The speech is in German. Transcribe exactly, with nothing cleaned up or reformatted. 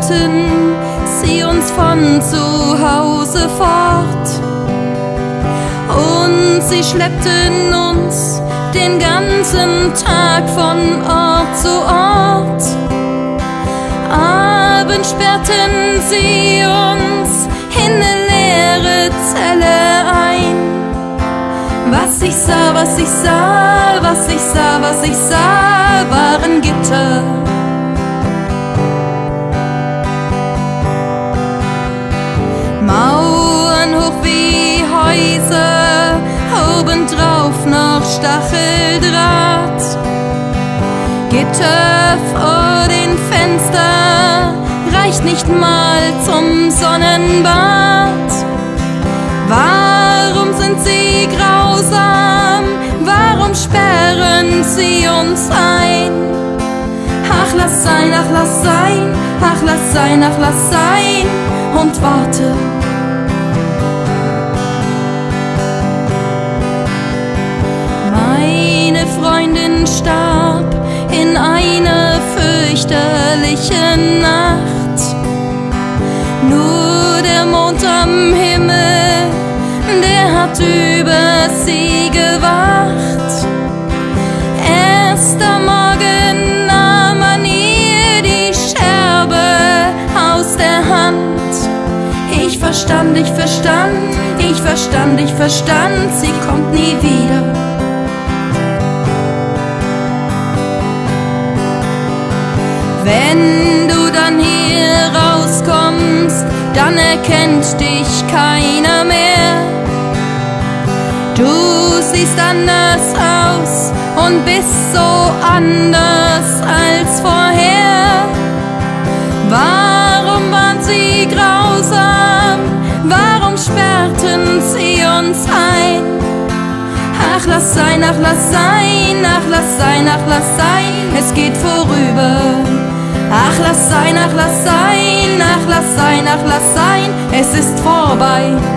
sperrten sie uns von zu Hause fort. Und sie schleppten uns den ganzen Tag von Ort zu Ort. Abends sperrten sie uns in eine leere Zelle ein. Was ich sah, was ich sah, was ich sah, was ich sah, waren Gitter. Mauern hoch wie Häuser, obendrauf noch Stacheldraht. Gitter vor den Fenstern reicht nicht mal zum Sonnenbad. Warum sind sie grausam? Warum sperren sie uns ein? Ach, lass sein, ach, lass sein, ach, lass sein, ach, lass sein und warte. Meine Freundin starb in einer fürchterlichen Nacht. Nur der Mond am Himmel, der hat über sie gewacht. Erst am Morgen nahm man ihr die Scherbe aus der Hand. Ich verstand, ich verstand, ich verstand, ich verstand, sie kommt nie wieder. Wenn du dann hier rauskommst, dann erkennt dich keiner mehr. Du siehst anders aus und bist so anders als vorher. Warum waren sie grausam? Warum sperrten sie uns ein? Ach, lass sein, ach, lass sein, ach, lass sein, ach, lass sein, es geht vorüber. Ach, lass sein, ach, lass sein, ach, lass sein, ach, lass sein, es ist vorbei.